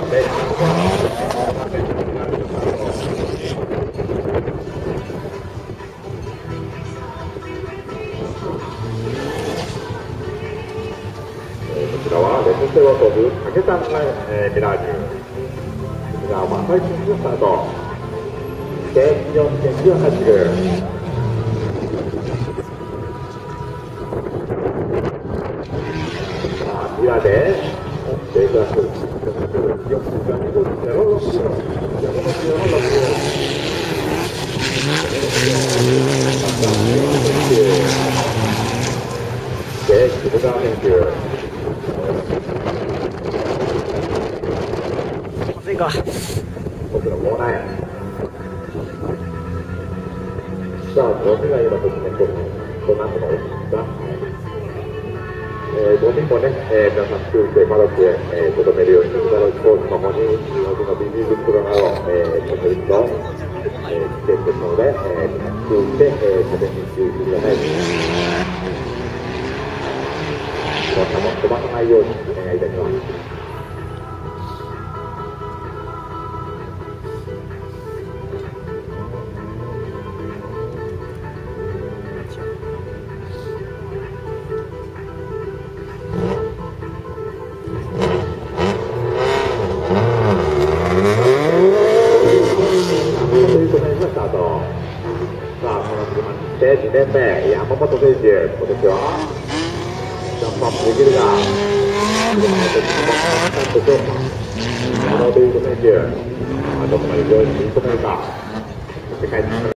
ので、ここは選手になるとこちらはレッドセを飛ぶ竹田ミラージュ。こちらは最新のスタート。4.980。裏で、レーザース、4時間2分06キロ、で、木村選手。僕のもうない。さあ、どちら今ときめこの後のおすすめ。5人もね、皆さん注意してパドックへとどめるように、ミザロスポーツの方に、日本のビジネスプロなど、コメリットをしていますので、皆さん注意して、食べに注意してください。皆さんも飛ばさないようにお願いいたします。2年目、山本選手、今年はジャンプアップできるが、このデイビッド選手、どこまで上位に食い込めるか、世界